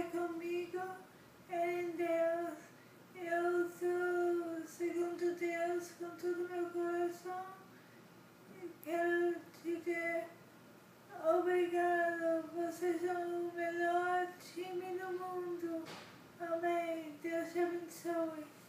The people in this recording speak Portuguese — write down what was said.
é comigo, é em Deus. Eu sou segundo Deus com todo o meu coração. Quero dizer obrigado, vocês são o melhor time do mundo. Amém. Deus te abençoe.